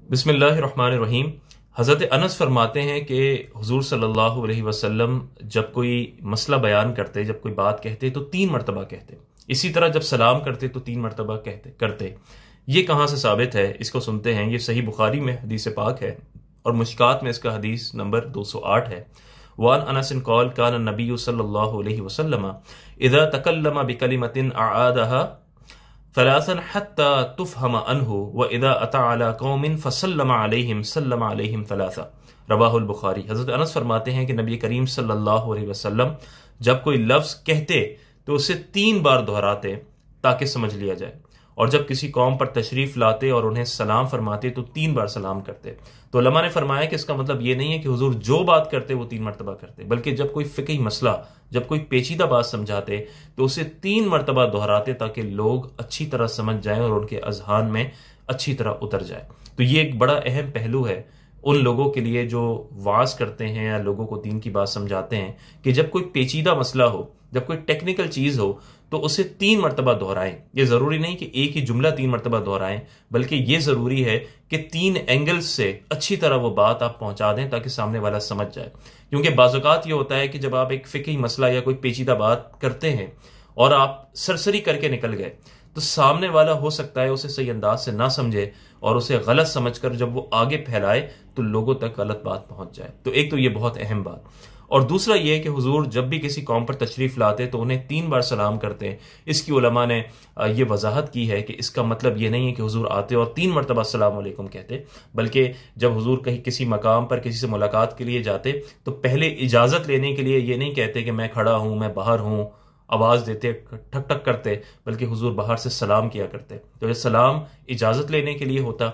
बिस्मिल्लाहिर्रहमानिर्रहीम। हज़रत अनस फरमाते हैं कि हुज़ूर सल्लल्लाहु अलैहि वसल्लम जब कोई मसला बयान करते, जब कोई बात कहते तो 3 मरतबा कहते। इसी तरह जब सलाम करते तो 3 मरतबा कहते करते। ये कहाँ से साबित है, इसको सुनते हैं। ये सही बुखारी में हदीस पाक है और मुश्कात में इसका हदीस नंबर 208 है। वान अनस क़ाल कान नबी सल्लल्लाहु अलैहि वसल्लम इज़ा तकल्लम बिकलिमतिन अआदहा फलासन हत्ता तुफहम अनहु व इदा अता अला कौमिन फसल्लम अलैहिम फलासा। रवाहुल बुखारी। हज़रत अनस फरमाते हैं कि नबी करीम सल्लल्लाहु अलैहि वसल्लम जब कोई लफ्ज़ कहते तो उसे 3 बार दोहराते ताकि समझ लिया जाए, और जब किसी कौम पर तशरीफ लाते और उन्हें सलाम फरमाते तो 3 बार सलाम करते। तो उलमा ने फरमाया कि इसका मतलब ये नहीं है कि हुजूर जो बात करते वो 3 मरतबा करते, बल्कि जब कोई फिक्ही मसला, जब कोई पेचीदा बात समझाते तो उसे 3 मरतबा दोहराते ताकि लोग अच्छी तरह समझ जाएं और उनके अजहान में अच्छी तरह उतर जाए। तो ये एक बड़ा अहम पहलू है उन लोगों के लिए जो वाज करते हैं या लोगों को दीन की बात समझाते हैं कि जब कोई पेचीदा मसला हो, जब कोई टेक्निकल चीज हो तो उसे 3 मरतबा दोहराएं। ये जरूरी नहीं कि एक ही जुमला 3 मरतबा दोहराएं, बल्कि ये जरूरी है कि 3 एंगल्स से अच्छी तरह वो बात आप पहुंचा दें ताकि सामने वाला समझ जाए। क्योंकि बाज़-औक़ात ये होता है कि जब आप एक फिक्ही मसला या कोई पेचीदा बात करते हैं और आप सरसरी करके निकल गए तो सामने वाला हो सकता है उसे सही अंदाज से ना समझे और उसे गलत समझकर जब वो आगे फैलाए तो लोगों तक गलत बात पहुंच जाए। तो एक तो ये बहुत अहम बात, और दूसरा ये है कि हुजूर जब भी किसी कौम पर तशरीफ लाते तो उन्हें 3 बार सलाम करते हैं। इसकी उलमा ने ये वजाहत की है कि इसका मतलब ये नहीं है कि हुजूर आते और 3 मरतबा अस्सलाम वालेकुम कहते, बल्कि जब हुजूर कहीं किसी मकाम पर किसी से मुलाकात के लिए जाते तो पहले इजाजत लेने के लिए ये नहीं कहते कि मैं खड़ा हूं, मैं बाहर हूं, आवाज देते, ठक ठक करते, बल्कि हुजूर बाहर से सलाम किया करते। तो ये सलाम इजाजत लेने के लिए होता।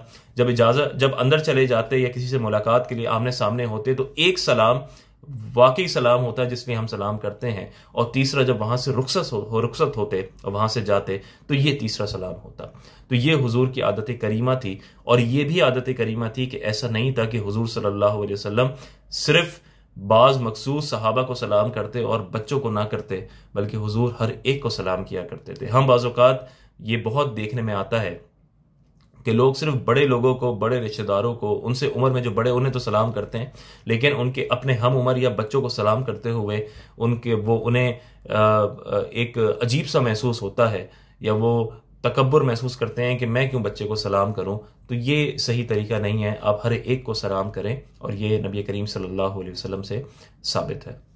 जब अंदर चले जाते या किसी से मुलाकात के लिए आमने सामने होते तो एक सलाम वाकई सलाम होता है जिसमें हम सलाम करते हैं, और तीसरा जब वहां से रुखसत होते और वहां से जाते तो ये तीसरा सलाम होता। तो ये हुजूर की आदत करीमा थी, और ये भी आदत करीमा थी कि ऐसा नहीं था कि हुजूर सल्लल्लाहु अलैहि वसल्लम सिर्फ बाज मखसूस सहाबा को सलाम करते और बच्चों को ना करते, बल्कि हुजूर हर एक को सलाम किया करते थे। हम बाज़ औक़ात ये बहुत देखने में आता है कि लोग सिर्फ बड़े लोगों को, बड़े रिश्तेदारों को, उनसे उम्र में जो बड़े उन्हें तो सलाम करते हैं, लेकिन उनके अपने हम उम्र या बच्चों को सलाम करते हुए उन्हें एक अजीब सा महसूस होता है, या वो तकब्बुर महसूस करते हैं कि मैं क्यों बच्चे को सलाम करूं। तो ये सही तरीका नहीं है। आप हर एक को सलाम करें, और ये नबी करीम सल्लल्लाहु अलैहि वसल्लम से साबित है।